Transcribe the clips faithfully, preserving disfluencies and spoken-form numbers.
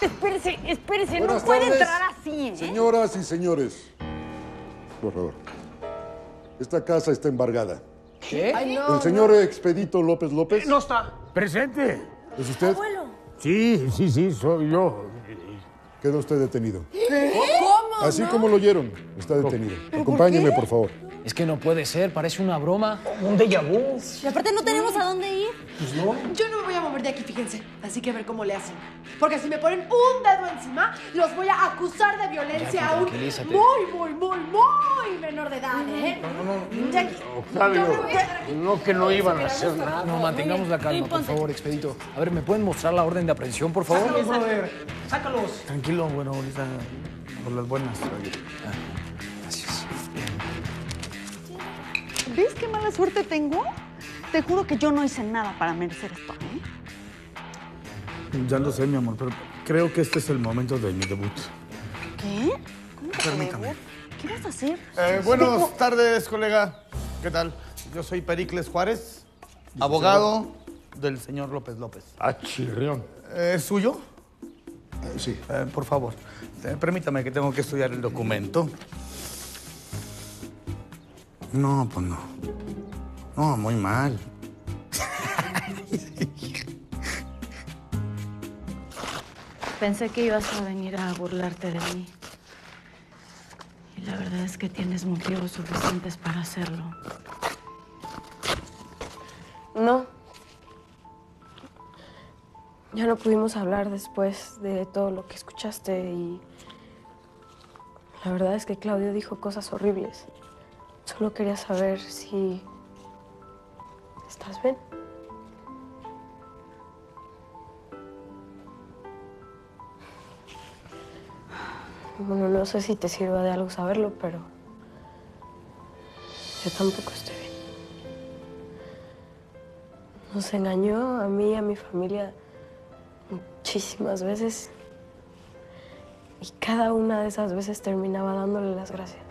Espérese, espérese, Buenas no puede tardes, entrar así, ¿eh? Señoras y señores, por favor. Esta casa está embargada. ¿Qué? Ay, no, El señor Expedito López López. No está. Presente. ¿Es usted? Abuelo. Sí, sí, sí, soy yo. Queda usted detenido. ¿Cómo? Así como lo oyeron, está detenido. Acompáñeme, por favor. Es que no puede ser, parece una broma. Un déjà vu. Y aparte no tenemos a dónde ir. Pues no. Yo no me voy a mover de aquí, fíjense. Así que a ver cómo le hacen. Porque si me ponen un dedo encima, los voy a acusar de violencia Jackie, a un tranquilízate. muy, muy, muy, muy menor de edad, ¿eh? No, no, no. Jackie, Octavio, yo no voy a estar aquí. no que no iban a hacer nada. No, mantengamos la calma, por favor, Expedito. A ver, ¿me pueden mostrar la orden de aprehensión, por favor? Sácalos, brother. Sácalos. Tranquilo, bueno, ahorita por las buenas. Gracias. ¿Ves qué mala suerte tengo? Te juro que yo no hice nada para merecer esto, ¿eh? Ya lo sé, mi amor, pero creo que este es el momento de mi debut. ¿Qué? ¿Cómo que Permítame. debut? ¿Qué vas a hacer? Eh, buenas tardes, colega. ¿Qué tal? Yo soy Pericles Juárez, abogado del señor López López. Ah, chirrión. Eh, ¿Es suyo? Eh, sí. Eh, por favor, eh, permítame que tengo que estudiar el documento. No, pues no. No, muy mal. Pensé que ibas a venir a burlarte de mí. Y la verdad es que tienes motivos suficientes para hacerlo. No. Ya no pudimos hablar después de todo lo que escuchaste y... La verdad es que Claudio dijo cosas horribles. Solo quería saber si... ¿Estás bien? Bueno, no sé si te sirva de algo saberlo, pero... Yo tampoco estoy bien. Nos engañó a mí y a mi familia muchísimas veces. Y cada una de esas veces terminaba dándole las gracias.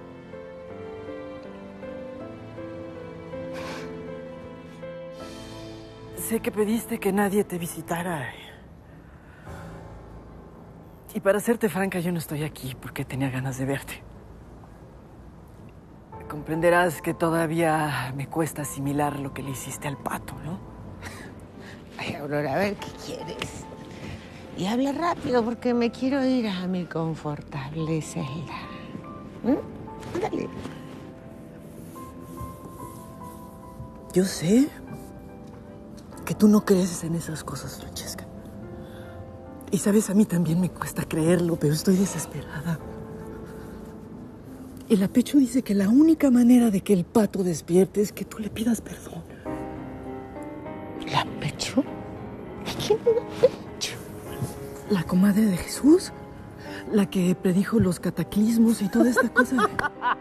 Sé que pediste que nadie te visitara. Y para serte franca, yo no estoy aquí porque tenía ganas de verte. Comprenderás que todavía me cuesta asimilar lo que le hiciste al pato, ¿no? Ay, Aurora, a ver qué quieres. Y habla rápido porque me quiero ir a mi confortable celda. ¿Mm? Ándale. Yo sé que tú no crees en esas cosas, Francesca. Y sabes, a mí también me cuesta creerlo, pero estoy desesperada. El apecho dice que la única manera de que el pato despierte es que tú le pidas perdón. ¿El apecho? ¿Quién es el apecho? La comadre de Jesús, la que predijo los cataclismos y toda esta cosa.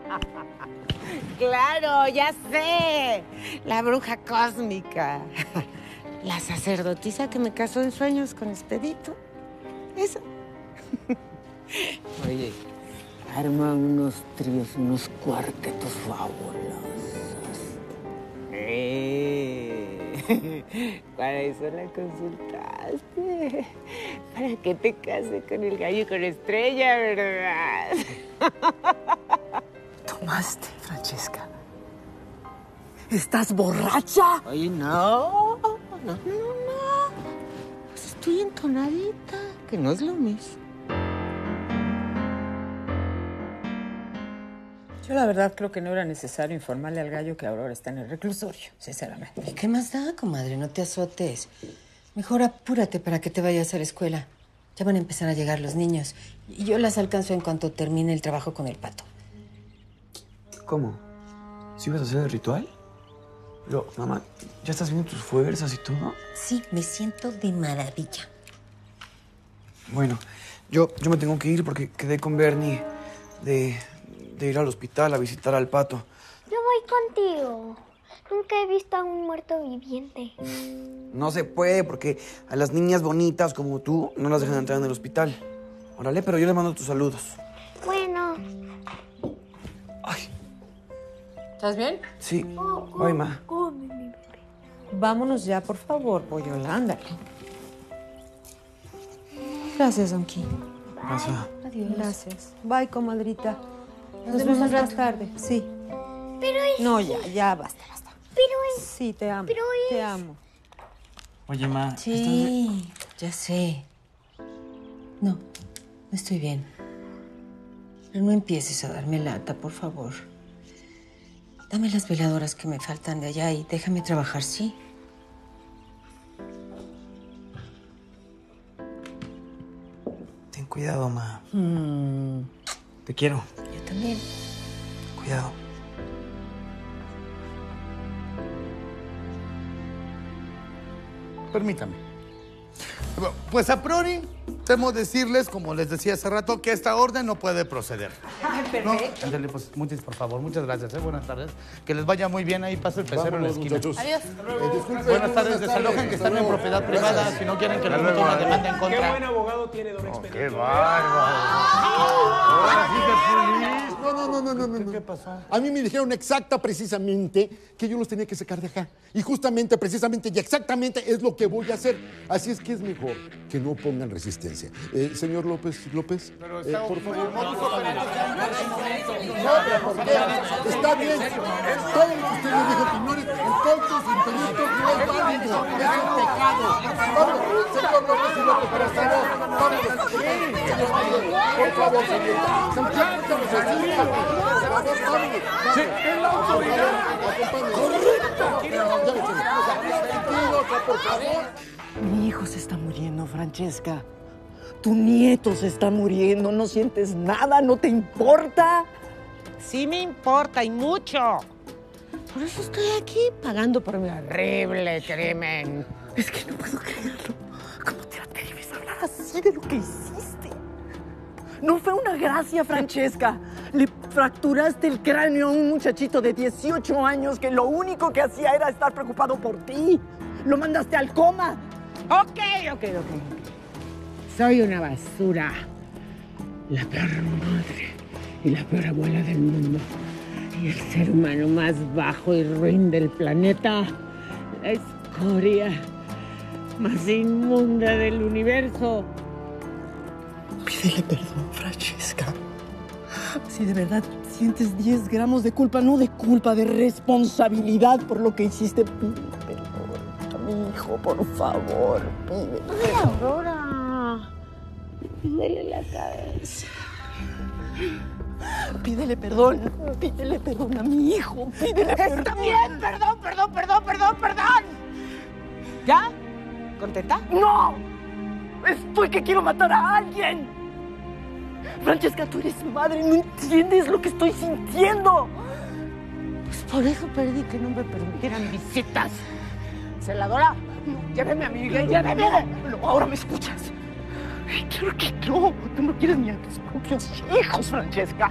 Claro, ya sé. La bruja cósmica. La sacerdotisa que me casó en sueños con Expedito. Esa. Oye, arma unos tríos, unos cuartetos fabulosos. Eh, para eso la consultaste. Para que te case con el gallo con estrella, ¿verdad? Tomaste, Francesca. ¿Estás borracha? Oye, no. No, no, no. Pues estoy entonadita, que no es lo mismo. Yo la verdad creo que no era necesario informarle al gallo que Aurora está en el reclusorio, sinceramente. ¿Y qué más da, comadre? No te azotes. Mejor apúrate para que te vayas a la escuela. Ya van a empezar a llegar los niños. Y yo las alcanzo en cuanto termine el trabajo con el pato. ¿Cómo? ¿Sí vas a hacer el ritual? Pero, mamá, ¿ya estás viendo tus fuerzas y todo? Sí, me siento de maravilla. Bueno, yo, yo me tengo que ir porque quedé con Bernie de, de ir al hospital a visitar al pato. Yo voy contigo. Nunca he visto a un muerto viviente. No se puede porque a las niñas bonitas como tú no las dejan entrar en el hospital. Órale, pero yo les mando tus saludos. Bueno. ¿Estás bien? Sí. Ay, ma. Vámonos ya, por favor, Boyola, ándale. Gracias, Donky. Pasa. Adiós. Gracias. Bye, comadrita. Nos, Nos vemos vemos más tarde. Sí. Pero es... No, ya, ya, basta, basta. Pero es... Sí, te amo. Pero es... Te amo. Oye, ma. Sí, ya sé. No, no estoy bien. Pero no empieces a darme lata, por favor. Dame las veladoras que me faltan de allá y déjame trabajar, ¿sí? Ten cuidado, ma. Mm, Te quiero. yo también. Cuidado. Permítame. Pues a priori, temo decirles, como les decía hace rato, que esta orden no puede proceder. Ay, No, perfecto. ándale, pues, muchas, por favor, muchas gracias. ¿eh? Buenas tardes. Que les vaya muy bien. Ahí pasa el pecero en la Vámonos, esquina. muchachos. Adiós. Eh, disculpen, Buenas tardes. buenas Desalojen tardes. que están Hasta en luego. propiedad privada. Gracias. Si no quieren que les Hasta metan una luego. demanda en Qué contra. buen abogado tiene don Expedito. ¡Qué bárbaro! Ahora sí te feliz. No, no, no, no, no, no. ¿Qué pasó? A mí me dijeron exacta, precisamente, que yo los tenía que sacar de acá. Y justamente, precisamente y exactamente es lo que voy a hacer. Así es que es mejor que no pongan resistencia. Eh, señor López, López, eh, por favor. No, pero ¿por qué? Está bien. Todo lo que usted me dijo, señores, en tontos, infinitos, no es válido. Es un pecado. Vamos, señor López y López, por favor. Vamos. Por favor, señor. Santiago, estamos aquí. Sí, es la autoridad. Por favor. Mi hijo se está muriendo, Francesca. Tu nieto se está muriendo. ¿No sientes nada? ¿No te importa? Sí me importa y mucho. Por eso estoy aquí pagando por mi horrible crimen. Es que no puedo creerlo. ¿Cómo te atreves a hablar así de lo que hiciste? No fue una gracia, Francesca. Le fracturaste el cráneo a un muchachito de dieciocho años que lo único que hacía era estar preocupado por ti. Lo mandaste al coma. Ok, ok, ok. Soy una basura. La peor madre y la peor abuela del mundo. Y el ser humano más bajo y ruin del planeta. La escoria más inmunda del universo. Pídele perdón, Francesca. Si de verdad sientes diez gramos de culpa, no de culpa, de responsabilidad por lo que hiciste, pídele perdón a mi hijo, por favor. Pídele Ay, Aurora. Pídele la cabeza. Pídele perdón, pídele perdón a mi hijo, pídele perdón. Está bien, perdón, perdón, perdón, perdón, perdón. ¿Ya? ¿Contenta? ¡No! Estoy que quiero matar a alguien. Francesca, tú eres madre, no entiendes lo que estoy sintiendo. Pues por eso perdí que no me permitieran visitas. Celadora, lléveme a Miguel, lléveme. No, ahora me escuchas. Claro que no, tú no quieres ni a tus propios hijos, Francesca.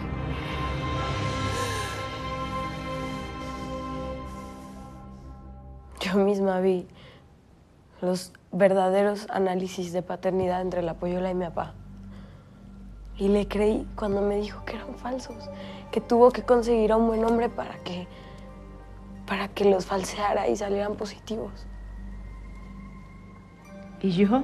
Yo misma vi los verdaderos análisis de paternidad entre la Pollola y mi papá. Y le creí cuando me dijo que eran falsos, que tuvo que conseguir a un buen hombre para que, para que los falseara y salieran positivos. ¿Y yo?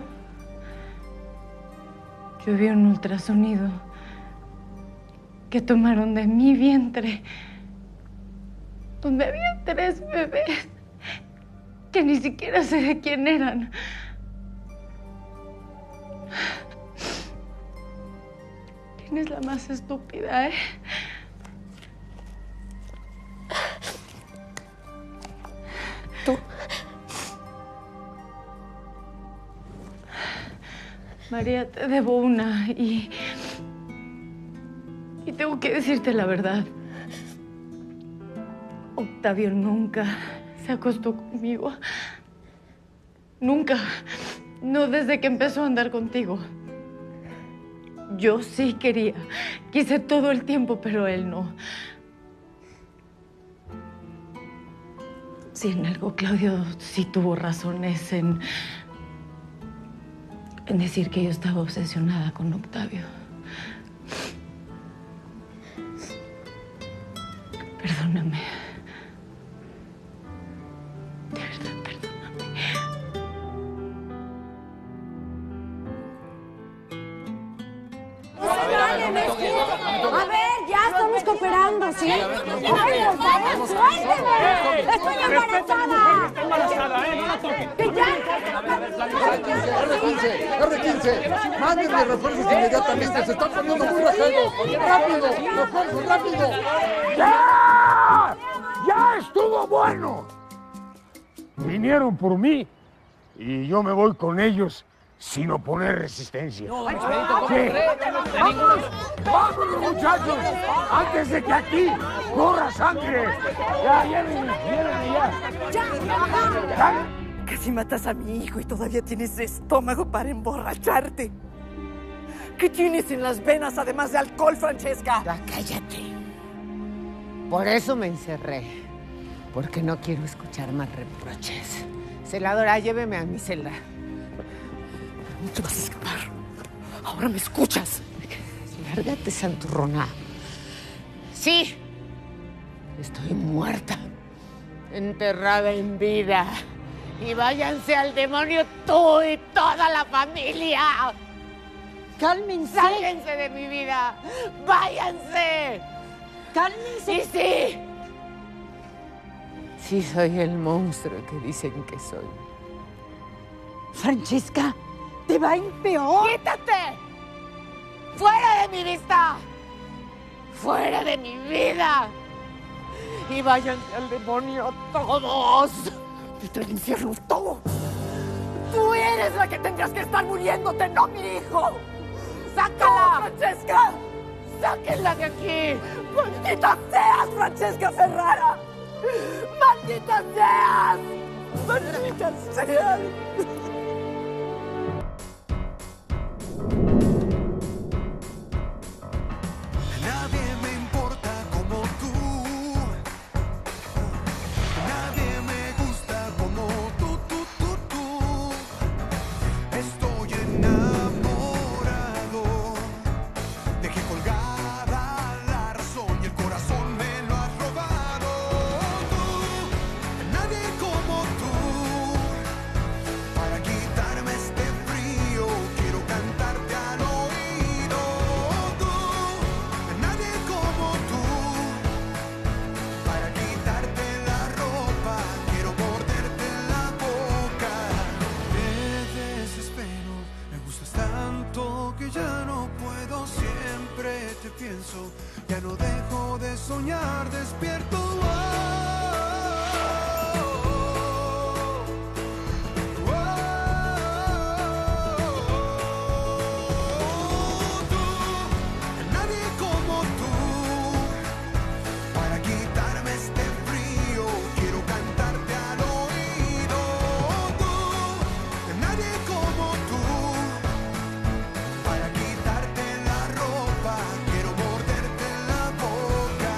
Yo vi un ultrasonido que tomaron de mi vientre, donde había tres bebés que ni siquiera sé de quién eran. ¿Quién es la más estúpida, eh? Tú. María, te debo una y... Y tengo que decirte la verdad. Octavio nunca se acostó conmigo. Nunca. No desde que empezó a andar contigo. Yo sí quería. Quise todo el tiempo, pero él no. Sí, en algo Claudio sí tuvo razones en... en decir que yo estaba obsesionada con Octavio. Perdóname. De verdad, perdóname. tienes que... A ver, ya estamos cooperando, ¿sí? ¡Suélteme! ¡Suélteme! ¡Estoy embarazada! Está embarazada, ¿eh? No la toques. ¡Que ya! R quince, R quince, mándenme refuerzos inmediatamente, se están poniendo muy rajados. ¡Rápido! ¡Refuerzos, rápido! ¡Ya! ¡Ya estuvo bueno! Vinieron por mí y yo me voy con ellos sin oponer resistencia. No, Expedito, ¿cómo Sí. cree? ¡Vámonos! ¡Vámonos, muchachos! Antes de que aquí corra sangre. Ya, llévenme, llévenme ya. ¡Ya! Casi matas a mi hijo y todavía tienes estómago para emborracharte. ¿Qué tienes en las venas además de alcohol, Francesca? Ya cállate. Por eso me encerré. Porque no quiero escuchar más reproches. Celadora, lléveme a mi celda. No te vas a escapar. Ahora me escuchas. Lárgate, santurrona. Sí. Estoy muerta. Enterrada en vida. Y váyanse al demonio tú y toda la familia. Cálmense. Sálganse de mi vida. Váyanse. Cálmense. Y sí. Sí soy el monstruo que dicen que soy. Francesca, te va a ir peor. ¡Quítate! ¡Fuera de mi vista! ¡Fuera de mi vida! Y váyanse al demonio todos. ¡Vete al infierno todo! ¡Tú eres la que tendrías que estar muriéndote, no mi hijo! ¡Sácala! ¡No, Francesca! ¡Sáquenla de aquí! ¡Maldita seas, Francesca Ferrara! ¡Maldita seas! ¡Maldita seas! Nadie me importa como tú. Nadie me gusta como tú, tú, tú, tú. Estoy enamorado. Dejé colgada la razón y el corazón me lo has robado. Tú, nadie como tú. Para quitarme este frío, quiero cantarte al oído. Tú, nadie como tú. Para quitarte la ropa, quiero morderte la boca. Me desespero, me gustas tanto que ya no puedo. Siempre te pienso, ya no dejo de soñar despierto. Nadie como tú. Para quitarme este frío, quiero cantarte al oído. Tú, nadie como tú. Para quitarte la ropa, quiero morderte la boca.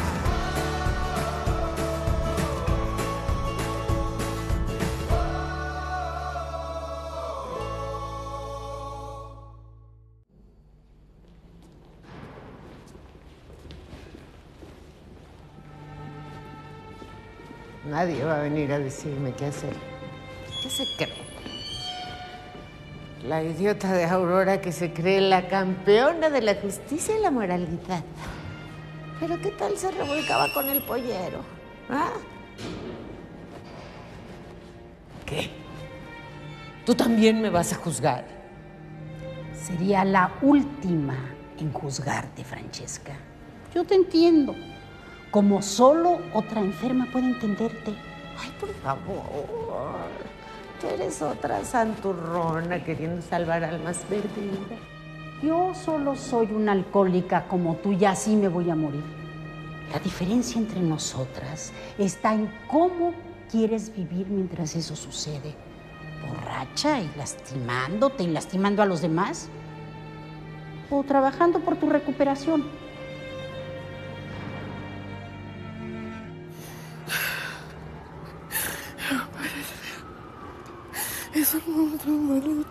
Nadie va a venir a decirme qué hacer. ¿Qué se cree? La idiota de Aurora que se cree la campeona de la justicia y la moralidad. Pero ¿qué tal se revolcaba con el pollero? ¿Ah? ¿Qué? ¿Tú también me vas a juzgar? Sería la última en juzgarte, Francesca. Yo te entiendo. Como solo otra enferma puede entenderte. Ay, por favor. Tú eres otra santurrona queriendo salvar almas perdidas. Yo solo soy una alcohólica como tú y así me voy a morir. La diferencia entre nosotras está en cómo quieres vivir mientras eso sucede. ¿Borracha y lastimándote y lastimando a los demás? ¿O trabajando por tu recuperación? Es un otro maldito.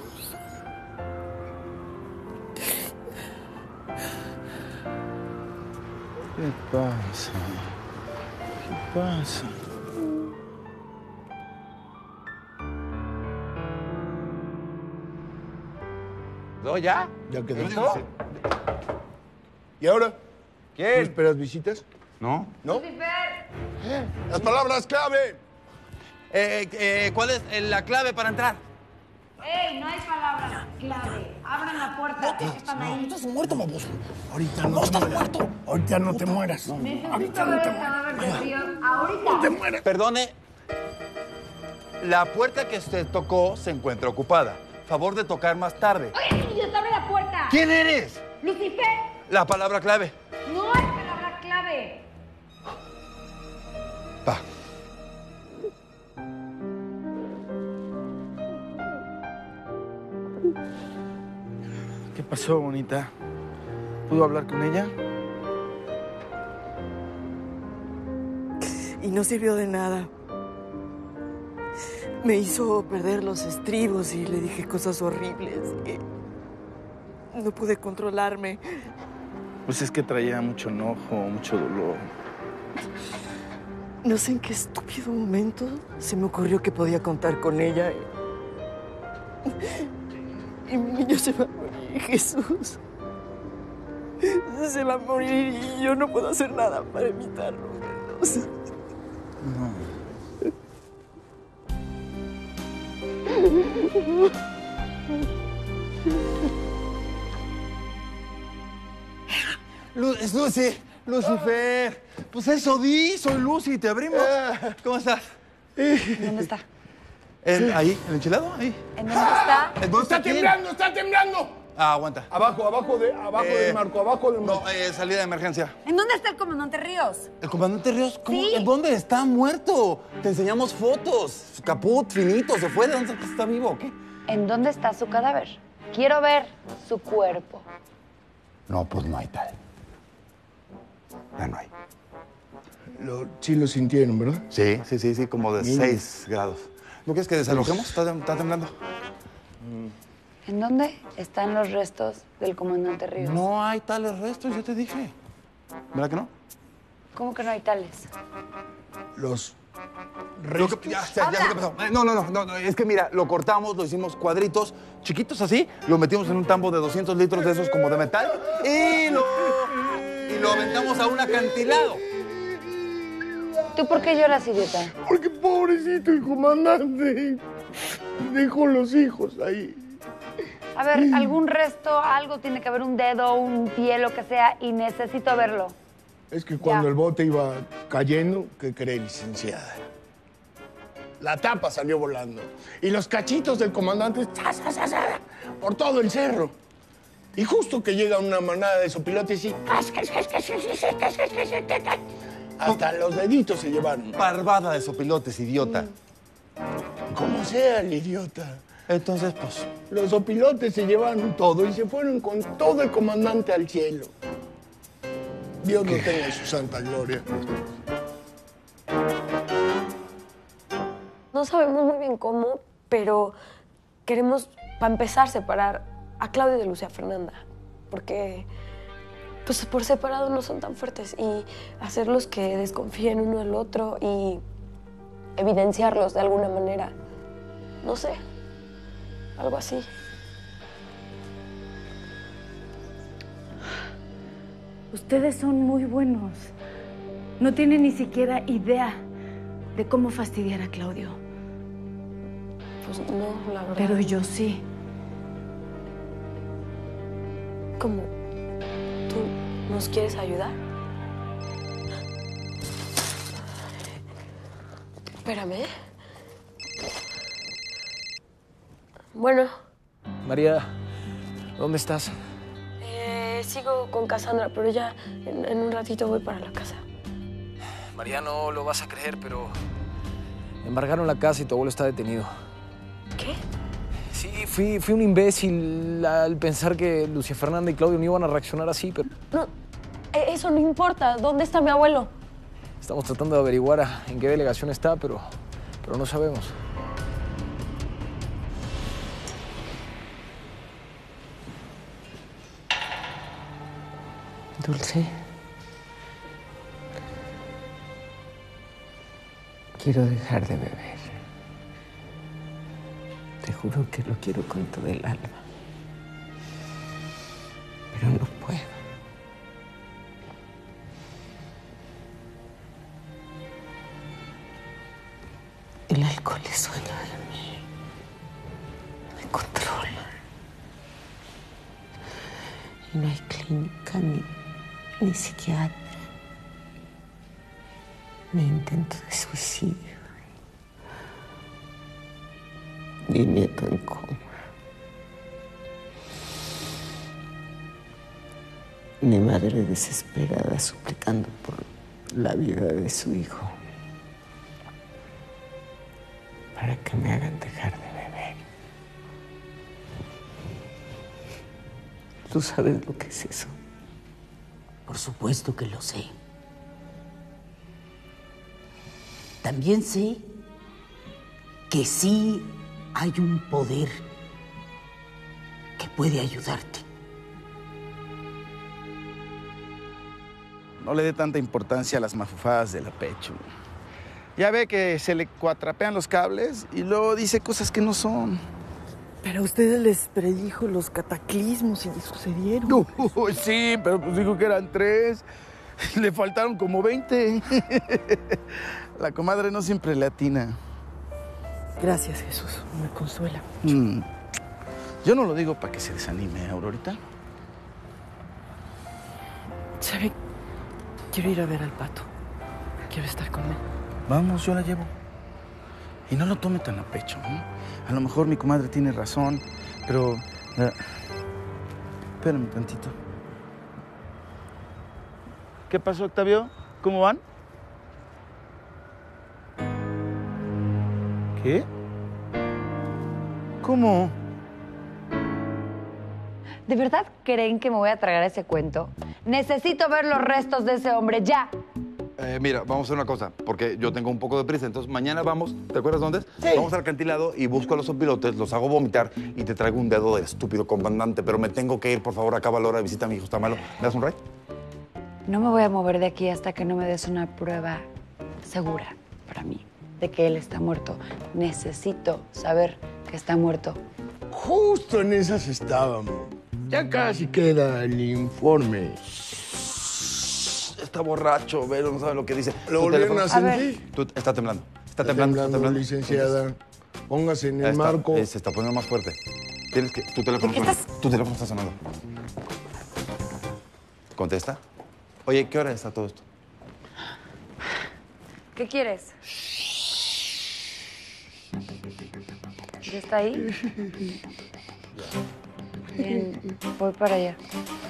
¿Qué pasa? ¿Qué pasa? ¿Quedó ya? Ya quedó. ¿Listo? Sí. ¿Y ahora? ¿Quién? ¿No esperas visitas? No. ¿No? Las palabras clave. Eh, eh, ¿Cuál es eh, la clave para entrar? ¡Ey! No hay palabras clave. Abran la puerta. ¿Qué están ahí? Estás muerto, baboso. Ahorita no, no estás muerto. Ahorita no te mueras. Necesito Ahorita ver no te el mueras. cadáver de Ríos. Ahorita. No te mueras. Perdone. La puerta que usted tocó se encuentra ocupada. Favor de tocar más tarde. Oye, idiota, abre la puerta. ¿Quién eres? Lucifer. La palabra clave. No hay palabra clave. Va. ¿Qué pasó, bonita? ¿Pudo hablar con ella? Y no sirvió de nada. Me hizo perder los estribos y le dije cosas horribles. Que no pude controlarme. Pues es que traía mucho enojo, mucho dolor. No sé en qué estúpido momento se me ocurrió que podía contar con ella. Y, y mi niño se va a morir, Jesús. Se va a morir y yo no puedo hacer nada para evitarlo. Jesús. No. Lu es Lucy, Lucifer. Pues eso di, soy Lucy, te abrimos. ¿Cómo estás? ¿Dónde está? ¿En, ahí? ¿El enchilado? Ahí. ¿En dónde está? ¿En dónde ¡Está quién? temblando, está temblando! Ah, aguanta. Abajo, abajo, de, abajo Eh, del marco, abajo del marco. No, eh, salida de emergencia. ¿En dónde está el comandante Ríos? ¿El comandante Ríos? ¿Cómo? Sí. ¿En dónde está? Muerto. Te enseñamos fotos. Caput, finito, se fue. ¿De dónde está vivo o qué? ¿En dónde está su cadáver? Quiero ver su cuerpo. No, pues no hay tal. Ya no hay. Lo, sí lo sintieron, ¿verdad? Sí, sí, sí, sí, como de Bien. seis grados. ¿No quieres que desalojemos? ¿Está, está temblando? ¿En dónde están los restos del comandante Ríos? No hay tales restos, yo te dije. ¿Verdad que no? ¿Cómo que no hay tales? Los Lo que- ya, ya, ya sé qué pasó. Eh, No, no, no, no, no, es que mira, lo cortamos, lo hicimos cuadritos, chiquitos así, lo metimos en un tambo de doscientos litros de esos como de metal y lo, y lo aventamos a un acantilado. ¿Tú por qué lloras, idiota? Porque pobrecito el comandante dejó los hijos ahí. A ver, algún resto, algo tiene que haber, un dedo, un pie, lo que sea, y necesito verlo. Es que cuando Ya. el bote iba cayendo, ¿qué cree, licenciada? La tapa salió volando. Y los cachitos del comandante ¡za, za, za, za! Por todo el cerro. Y justo que llega una manada de sopilotes y hasta los deditos se llevaron. Parvada de sopilotes, idiota. Como sea el idiota. Entonces, pues, Los sopilotes se llevaron todo y se fueron con todo el comandante al cielo. Dios lo tenga en su santa gloria. No sabemos muy bien cómo, pero queremos, para empezar, separar a Claudio de Lucía Fernanda. Porque, pues, por separado no son tan fuertes. Y hacerlos que desconfíen uno del otro y evidenciarlos de alguna manera. No sé, algo así. Ustedes son muy buenos. No tienen ni siquiera idea de cómo fastidiar a Claudio. Pues no, la verdad. Pero yo sí. ¿Cómo? ¿Tú nos quieres ayudar? Espérame. Bueno, María, ¿dónde estás? eh, sigo con Cassandra, pero ya en, en un ratito voy para la casa. María, no lo vas a creer, pero embargaron la casa y tu abuelo está detenido. ¿Qué? Sí, fui, fui un imbécil al pensar que Lucía Fernanda y Claudio no iban a reaccionar así, pero No, eh, eso no importa. ¿Dónde está mi abuelo? estamos tratando de averiguar a- en qué delegación está, pero, pero no sabemos. Dulce. Quiero dejar de beber. Te juro que lo quiero con todo el alma. Y no hay clínica, ni, ni psiquiatra, ni intento de suicidio, ni nieto en coma, ni madre desesperada suplicando por la vida de su hijo para que me hagan dejar de beber. ¿Tú sabes lo que es eso? Por supuesto que lo sé. También sé que sí hay un poder que puede ayudarte. No le dé tanta importancia a las mafufadas de la Pechu. Ya ve que se le cuatrapean los cables y luego dice cosas que no son. Pero a ustedes les predijo los cataclismos y sucedieron. No, sí, pero pues dijo que eran tres. Le faltaron como veinte. La comadre no siempre le atina. Gracias, Jesús. Me consuela. Mm. Yo no lo digo para que se desanime, Aurorita. ¿Sabe? Quiero ir a ver al Pato. Quiero estar con él. Vamos, yo la llevo. Y no lo tome tan a pecho, ¿eh? A lo mejor mi comadre tiene razón, pero... Uh, espérame tantito. ¿Qué pasó, Octavio? ¿Cómo van? ¿Qué? ¿Cómo? ¿De verdad creen que me voy a tragar ese cuento? Necesito ver los restos de ese hombre ya. Eh, mira, vamos a hacer una cosa, porque yo tengo un poco de prisa. Entonces, mañana vamos, ¿te acuerdas dónde es? Sí. Vamos al acantilado y busco a los opilotes, los hago vomitar y te traigo un dedo del estúpido comandante. Pero me tengo que ir, por favor, acaba la hora de visita a mi hijo, está malo. ¿Me das un ride? No me voy a mover de aquí hasta que no me des una prueba segura para mí de que él está muerto. Necesito saber que está muerto. Justo en esas estábamos. Ya casi queda el informe. Está borracho, Vero, no sabe lo que dice. ¿Lo volvieron a sentir? Tú, está temblando. Está, Está temblando, temblando, está temblando. licenciada. Póngase en el Está- marco. eh, se está poniendo más fuerte. Tienes que... Tu teléfono, suena. Tu teléfono está sonando. ¿Contesta? Oye, ¿qué hora está todo esto? ¿Qué quieres? ¿Ya está ahí? Bien, voy para allá.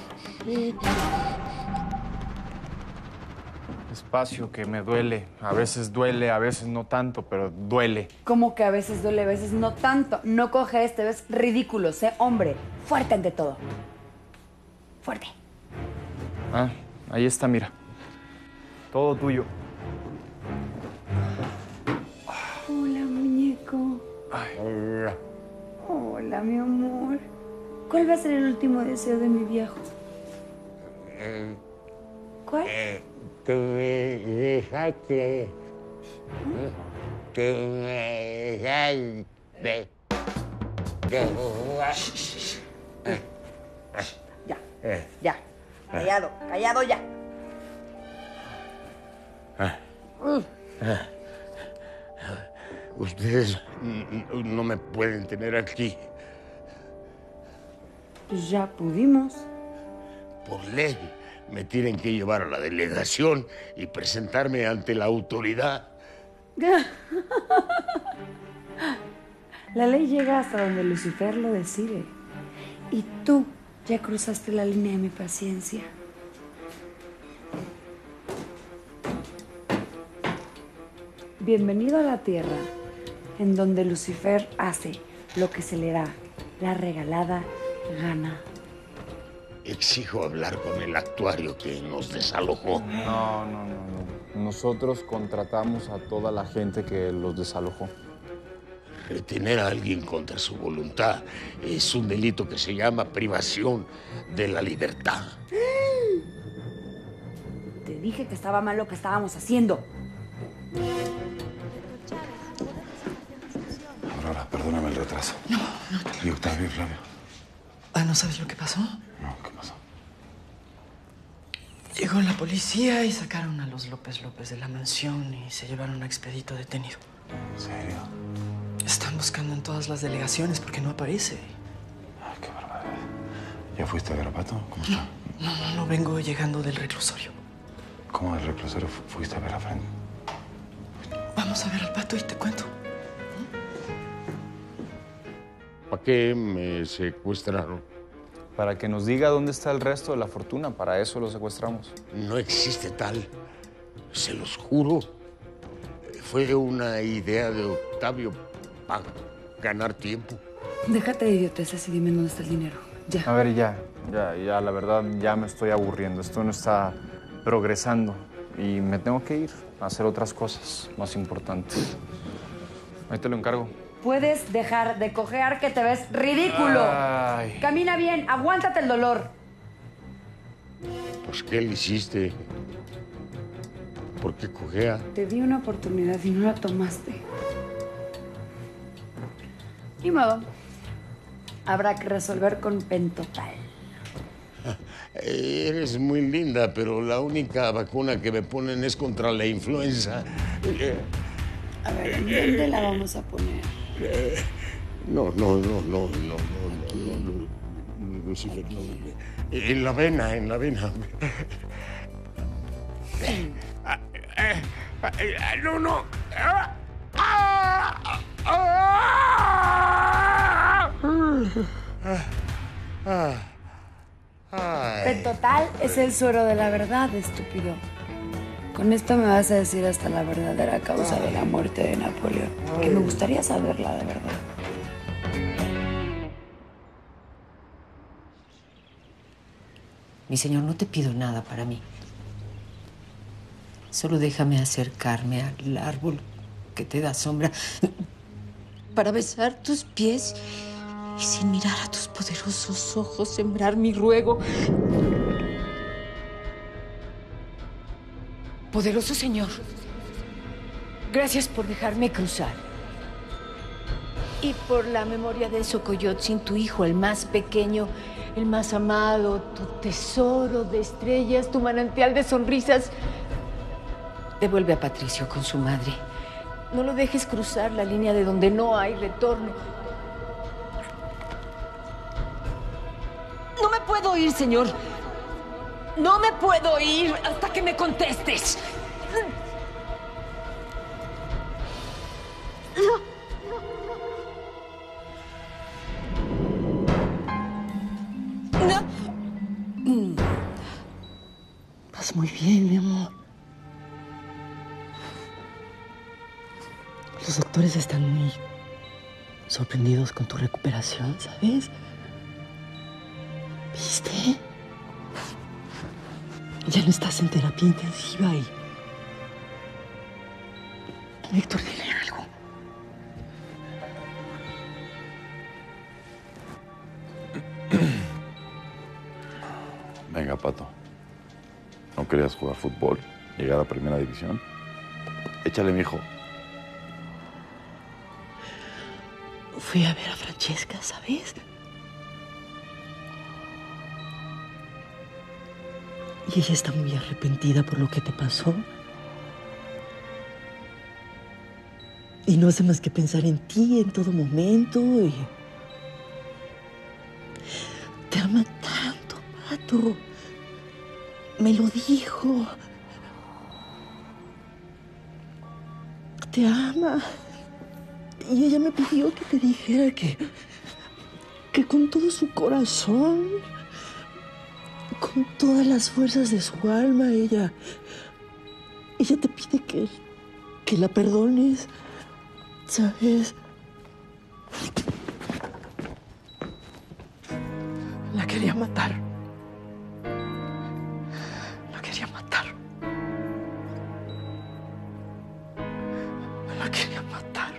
Espacio que me duele. A veces duele, a veces no tanto, pero duele. Como que a veces duele, a veces no tanto. No coges, te ves ridículo, sé hombre. Fuerte ante todo. Fuerte. Ah, ahí está, mira. Todo tuyo. Hola, muñeco. Hola. Hola, mi amor. ¿Cuál va a ser el último deseo de mi viejo? ¿Cuál? Que me dejaste. Que me dejaste. Que... Ya, ya. Callado, callado ya. Ustedes no me pueden tener aquí. Pues ya pudimos. Por ley, me tienen que llevar a la delegación y presentarme ante la autoridad. La ley llega hasta donde Lucifer lo decide. Y tú ya cruzaste la línea de mi paciencia. Bienvenido a la tierra, en donde Lucifer hace lo que se le da la regalada gana. Exijo hablar con el actuario que nos desalojó. No, no, no, no. Nosotros contratamos a toda la gente que los desalojó. Retener a alguien contra su voluntad es un delito que se llama privación de la libertad. Te dije que estaba mal lo que estábamos haciendo. Aurora, perdóname el retraso. No, no. Y Octavio y Flavio. Ah, ¿no sabes lo que pasó? No, ¿qué pasó? Llegó la policía y sacaron a los López López de la mansión y se llevaron a Expedito detenido. ¿En serio? Están buscando en todas las delegaciones porque no aparece. Ay, qué barbaridad. ¿Ya fuiste a ver a Pato? ¿Cómo está? No, no, no, vengo llegando del reclusorio. ¿Cómo del reclusorio fu- fuiste a ver a Fran? Vamos a ver al Pato y te cuento. ¿Para qué me secuestraron? Para que nos diga dónde está el resto de la fortuna. Para eso lo secuestramos. No existe tal. Se los juro. Fue una idea de Octavio para ganar tiempo. Déjate de idioteces y dime dónde está el dinero. Ya. A ver, ya, ya, ya, la verdad, ya me estoy aburriendo. Esto no está progresando y me tengo que ir a hacer otras cosas más importantes. Ahí te lo encargo. Puedes dejar de cojear que te ves ridículo. Ay. Camina bien, aguántate el dolor. Pues, ¿qué le hiciste? ¿Por qué cojea? Te di una oportunidad y no la tomaste. Ni modo. Habrá que resolver con Pentotal. Eres muy linda, pero la única vacuna que me ponen es contra la influenza. A ver, ¿en dónde la vamos a poner? No, no, no, no, no, no, no, no, no, Lucifer, no. En la vena, en la vena. No, no. Pentotal es el suero de la verdad, estúpido. Con esto me vas a decir hasta la verdadera causa de la muerte de Napoleón. Que me gustaría saberla de verdad. Mi señor, no te pido nada para mí. Solo déjame acercarme al árbol que te da sombra para besar tus pies y sin mirar a tus poderosos ojos sembrar mi ruego. Poderoso señor, gracias por dejarme cruzar. Y por la memoria de Xocoyotzin, tu hijo, el más pequeño, el más amado, tu tesoro de estrellas, tu manantial de sonrisas. Devuelve a Patricio con su madre. No lo dejes cruzar la línea de donde no hay retorno. No me puedo ir, señor. No me puedo ir hasta que me contestes. No. Vas muy bien, mi amor. Los doctores están muy sorprendidos con tu recuperación, ¿sabes? ¿Viste? Ya no estás en terapia intensiva y... Víctor, dile algo. Venga, Pato. ¿No querías jugar fútbol? ¿Llegar a primera división? Échale, mijo. Fui a ver a Francesca, ¿sabes? Y ella está muy arrepentida por lo que te pasó. Y no hace más que pensar en ti en todo momento. Y... te ama tanto, Pato. Me lo dijo. Te ama. Y ella me pidió que te dijera que... que con todo su corazón... con todas las fuerzas de su alma, ella... ella te pide que... que la perdones, ¿sabes? La quería matar. La quería matar. La quería matar.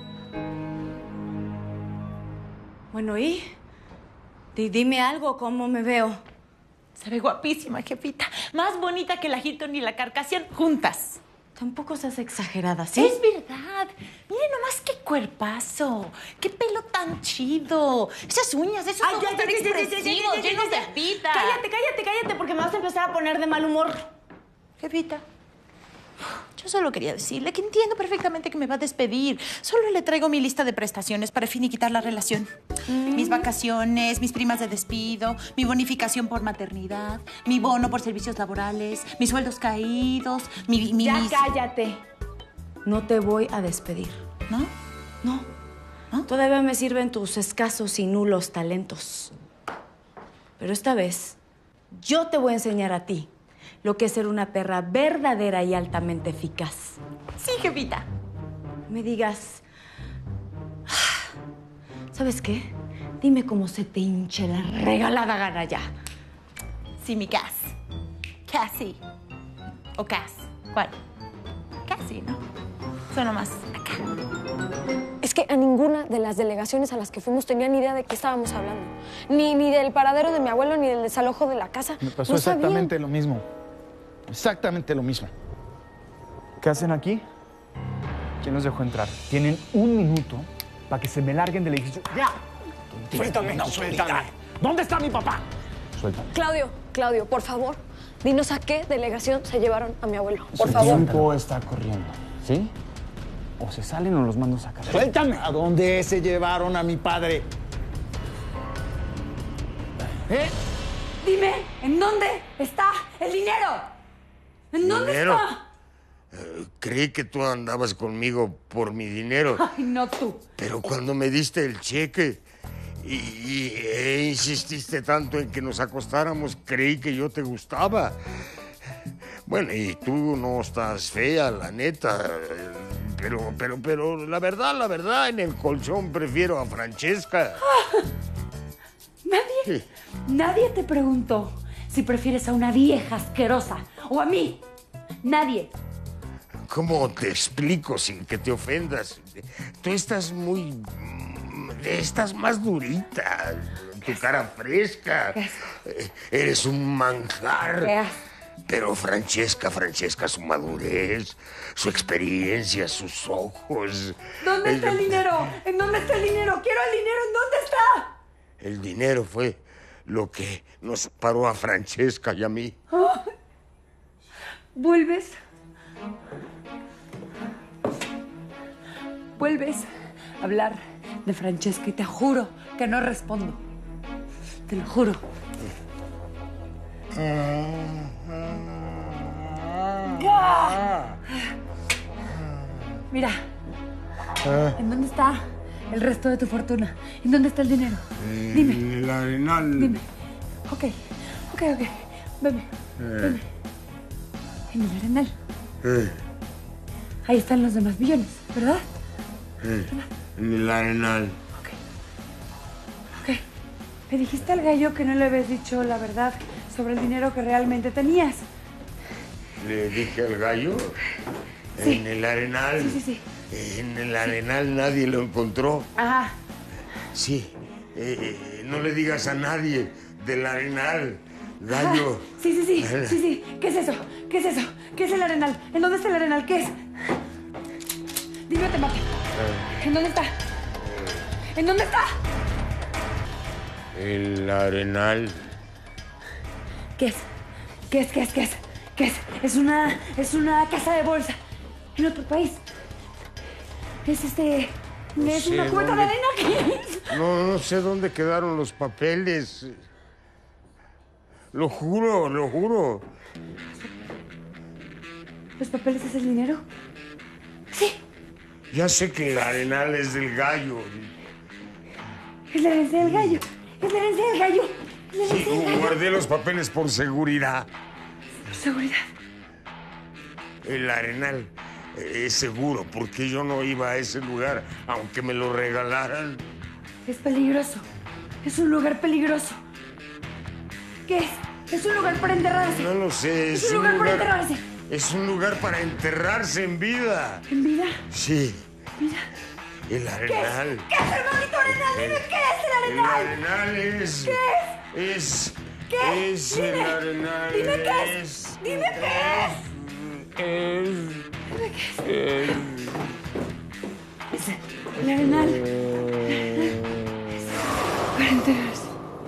Bueno, ¿y? Di- Dime algo, ¿cómo me veo? Se ve guapísima, jefita. Más bonita que la Hilton y la Carcassian juntas. Tampoco seas exagerada, ¿sí? Es verdad. Miren nomás qué cuerpazo. Qué pelo tan chido. Esas uñas, esos Ay, ojos ya, ya, tan ya, ya, ya, ya, expresivos, ya, ya, llenos ya. de vida. Cállate, cállate, cállate, porque me vas a empezar a poner de mal humor. Jefita, yo solo quería decirle que entiendo perfectamente que me va a despedir. Solo le traigo mi lista de prestaciones para finiquitar la relación. mis vacaciones, mis primas de despido, mi bonificación por maternidad, mi bono por servicios laborales, mis sueldos caídos, mi... mi ya mis... cállate. No te voy a despedir. ¿No? No. ¿No? Todavía me sirven tus escasos y nulos talentos. Pero esta vez, yo te voy a enseñar a ti lo que es ser una perra verdadera y altamente eficaz. Sí, jefita. Me digas... ¿Sabes qué? Dime cómo se te hinche la regalada gana ya. Sí, mi Cass. Cassie. O Cass. ¿Cuál? Cassie, ¿no? Suena más acá. Es que a ninguna de las delegaciones a las que fuimos tenía ni idea de qué estábamos hablando. Ni, ni del paradero de mi abuelo, ni del desalojo de la casa. Me pasó No exactamente sabían. lo mismo. Exactamente lo mismo. ¿Qué hacen aquí? ¿Quién los dejó entrar? Tienen un minuto para que se me larguen del edificio. ¡Ya! Suéltame, no, suéltame. ¿Dónde está mi papá? Suéltame. Claudio, Claudio, por favor, dinos a qué delegación se llevaron a mi abuelo. Por El favor. tiempo está corriendo, ¿sí? O se salen o los mando a sacar. Suéltame. ¿A dónde se llevaron a mi padre? ¿Eh? Dime, ¿en dónde está el dinero? ¿En dónde ¿Dinero? está? Eh, creí que tú andabas conmigo por mi dinero. Ay, no tú. Pero cuando me diste el cheque y, y- e insististe tanto en que nos acostáramos, creí que yo te gustaba. Bueno, y tú no estás fea, la neta. eh, Pero, pero, pero, la verdad, la verdad, en el colchón prefiero a Francesca. Nadie, nadie te preguntó si prefieres a una vieja asquerosa o a mí. Nadie. ¿Cómo te explico sin que te ofendas? Tú estás muy... mm, Estás más durita. Tu cara fresca. Eh, Eres un manjar. ¿Qué haces? Pero Francesca, Francesca, su madurez, su experiencia, sus ojos. ¿Dónde está el dinero? ¿En dónde está el dinero? Quiero el dinero. ¿En dónde está? El dinero fue lo que nos paró a Francesca y a mí. Oh. ¿Vuelves? Vuelves a hablar de Francesca y te juro que no respondo. Te lo juro. ¡Ah! Mira, ¿en dónde está el resto de tu fortuna? ¿En dónde está el dinero? Dime. En el arenal. Dime. Ok, ok, ok. Veme, veme. En el arenal. Eh, Ahí están los demás millones, ¿verdad? eh, en el arenal. Ok. Me dijiste al gallo que no le habías dicho la verdad sobre el dinero que realmente tenías. Le dije al gallo. Sí. En el arenal. Sí, sí, sí. En el arenal nadie lo encontró. Ajá. Sí. eh, eh, no le digas a nadie del arenal. Gallo. Ajá. Sí, sí, sí, sí, sí. ¿Qué es eso? ¿Qué es eso? ¿Qué es el arenal? ¿En dónde está el arenal? ¿Qué es? Dime, te mato. ¿En dónde está? ¿En dónde está? El arenal. ¿Qué es? ¿Qué es? ¿Qué es? ¿Qué es? ¿Qué es? Es una, es una casa de bolsa en otro país. Es este, No es sé una cubeta de dónde- arena. ¿Qué es? No, no sé dónde quedaron los papeles. Lo juro, lo juro. ¿Los papeles es el dinero? Sí, Ya sé que el arenal es del gallo. es la herencia del gallo. Es la herencia del gallo. Es la Sí, herencia del gallo. guardé los papeles por seguridad. Por seguridad. El arenal es seguro porque yo no iba a ese lugar, aunque me lo regalaran. Es peligroso. Es un lugar peligroso. ¿Qué es? Es un lugar para enterrarse. No lo sé, Es es un un lugar para lugar. enterrarse. Es un lugar para enterrarse en vida. ¿En vida? Sí, Mira. el ¿Qué es? arenal. ¿Qué es el maldito arenal? Dime qué es el El arenal. arenal es. ¿Qué es? Es. ¿Qué? Es Dime. el arenal. Dime qué es. es. Dime qué es. Es. Dime qué es. es- Es el arenal. Para enterarse.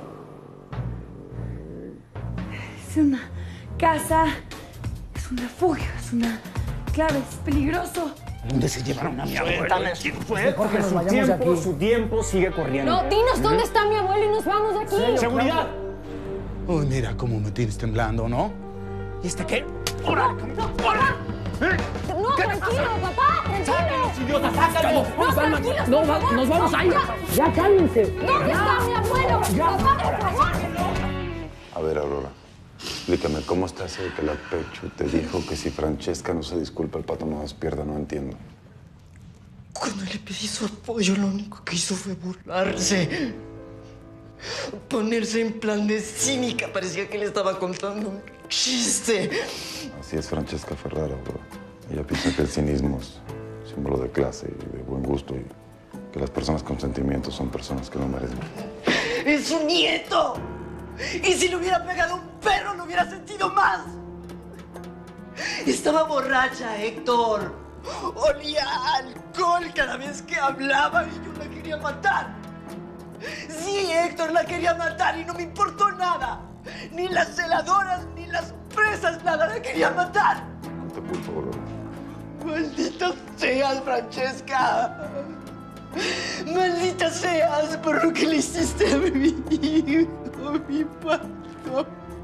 Es una casa. Es un refugio. Es una. Claro, es peligroso. ¿Dónde se llevaron a mi abuelo? Suéltame, ¿Quién fue? Jorge, nos Su vayamos de tiempo, aquí. su tiempo sigue corriendo. No, dinos dónde está mi abuelo y nos vamos de aquí. ¡Seguridad! Uy, mira cómo me tienes temblando, ¿no? ¿Y este qué? No, no, tranquilo, papá, tranquilo. ¡Sáquenlos, idiotas, sáquenlos! No, tranquilo, No, por va- favor. nos vamos a ir. Papá. Ya cállense. ¿Dónde está mi abuelo? Papá, por favor. A ver, Aurora, explícame, ¿cómo está eso de que la Pechu te dijo que si Francesca no se disculpa, el pato no despierta? No entiendo. Cuando le pedí su apoyo, lo único que hizo fue burlarse. Ponerse en plan de cínica. Parecía que le estaba contando un chiste. Así es Francesca Ferrara, Aurora. Ella piensa que el cinismo es símbolo de clase y de buen gusto y que las personas con sentimientos son personas que no merecen. ¡Es su nieto! Y si le hubiera pegado un perro, lo hubiera sentido más. Estaba borracha, Héctor. Olía a alcohol cada vez que hablaba y yo la quería matar. Sí, Héctor, la quería matar y no me importó nada. Ni las celadoras, ni las presas, nada, la quería matar. No te culpo, Aurora. Maldita seas, Francesca. Maldita seas por lo que le hiciste a mi hijo, mi pato.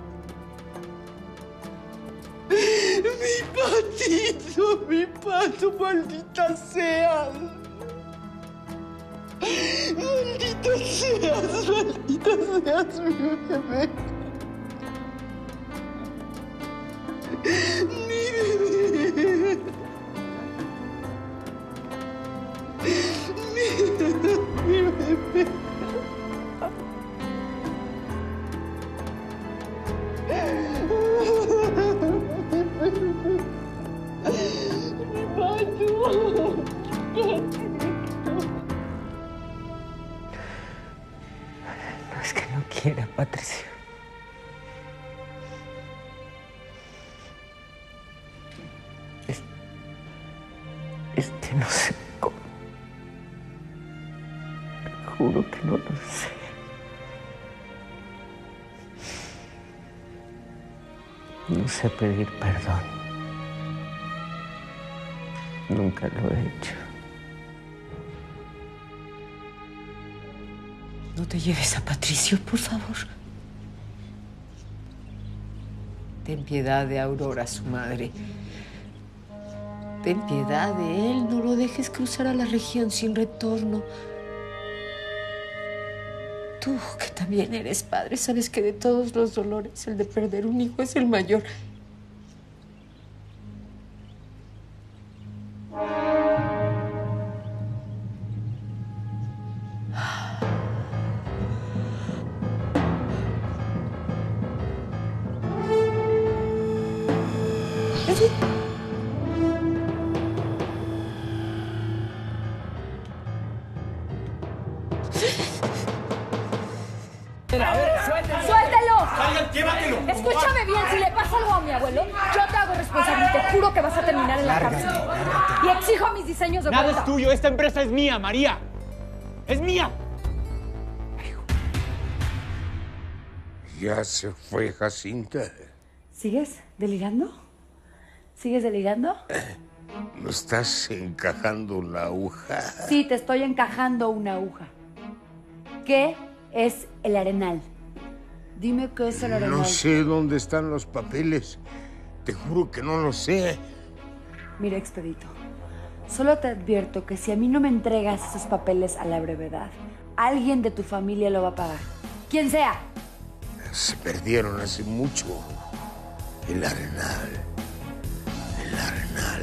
Mi patito, mi pato, maldita seas. Maldita seas, maldita seas, mi bebé. Mi bebé. Mi, mi bebé. Mi pato. No es que no quiera, Patricia. Es, es que no sé cómo. Te juro que no lo sé. No sé pedir perdón. Nunca lo he hecho. No te lleves a Patricio, por favor. Ten piedad de Aurora, su madre. Ten piedad de él. No lo dejes cruzar a la región sin retorno. Tú, que también eres padre, sabes que de todos los dolores, el de perder un hijo es el mayor. ¡Suéltelo! ¡Salgan, llévatelo! Escúchame bien, si le pasa algo a mi abuelo, yo te hago responsable y te juro que vas a terminar en la cárcel. Y exijo mis diseños de Nada vuelta. es tuyo, esta empresa es mía, María. ¡Es mía! Ya se fue Jacinta. ¿Sigues delirando? ¿Sigues delirando? ¿No estás encajando la aguja? Sí, te estoy encajando una aguja. ¿Qué es el arenal? Dime qué es el arenal. No sé dónde están los papeles. Te juro que no lo sé. Mira, Expedito, solo te advierto que si a mí no me entregas esos papeles a la brevedad, alguien de tu familia lo va a pagar. Quien sea. Se perdieron hace mucho. El arenal. El arenal.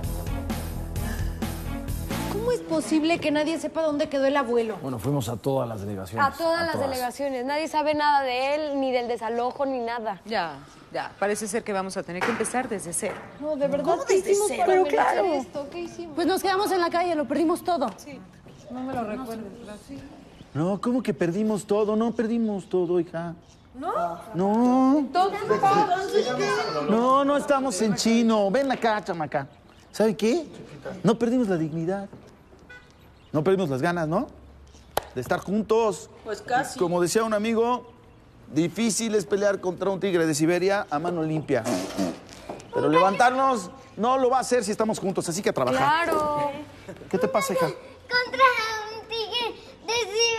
¿Cómo es posible que nadie sepa dónde quedó el abuelo? Bueno, fuimos a todas las delegaciones. A todas las delegaciones. Nadie sabe nada de él, ni del desalojo, ni nada. Ya, ya. Parece ser que vamos a tener que empezar desde cero. No, de verdad, ¿Cómo ¿qué desde hicimos cero? para Pero merecer claro. esto? ¿Qué hicimos? Pues nos quedamos en la calle, lo perdimos todo. Sí. No me lo recuerdes, sí. No, ¿cómo que perdimos todo? No perdimos todo, hija. ¿No? No. Entonces, ¿qué? No, no estamos en chino. Ven acá, chamaca. ¿Sabe qué? No perdimos la dignidad. No perdimos las ganas, ¿no? De estar juntos. Pues casi. Como decía un amigo, difícil es pelear contra un tigre de Siberia a mano limpia. Pero levantarnos No lo va a hacer si estamos juntos, así que a trabajar. Claro. ¿Qué te pasa, hija? Contra un tigre de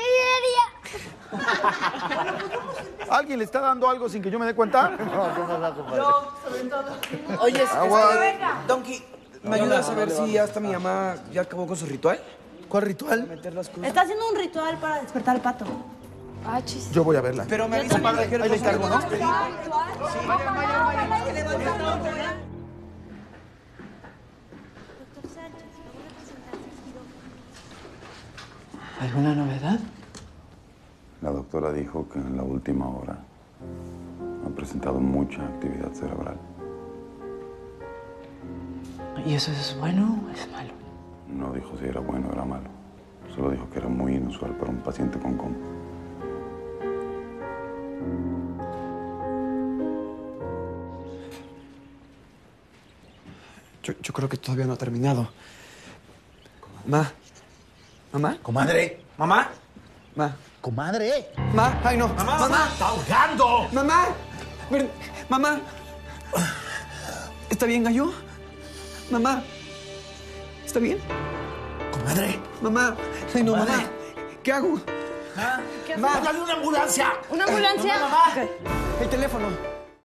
Siberia. ¿Alguien le está dando algo sin que yo me dé cuenta? No, no me da, compadre. Yo, sobre todo. Oye, Agua. Donkey, ¿me ayudas a ver si ya hasta mi mamá ya acabó con su ritual? ¿Cuál ritual? Meter las cosas. Está haciendo un ritual para despertar al pato. Ah, chis. Yo voy a verla. Pero me avisa para Ahí le encargo, ¿no? ¿Alguna novedad? La doctora dijo que en la última hora ha presentado mucha actividad cerebral. ¿Y eso es bueno o es malo? No dijo si era bueno o era malo. Solo dijo que era muy inusual para un paciente con coma. Yo, yo creo que todavía no ha terminado. Ma. ¿Mamá? Comadre. ¿Mamá? Ma. Comadre. Ma. Ay, no. Mamá, Mamá. mamá, está ahogando. Mamá. Ven. Mamá. ¿Está bien, gallo? Mamá. ¿Está bien? Comadre. Mamá. Ay, no, Comadre. mamá. ¿Qué hago? ¿Ah? Ma. ¡Háblale una ambulancia! ¿Una ambulancia? El teléfono.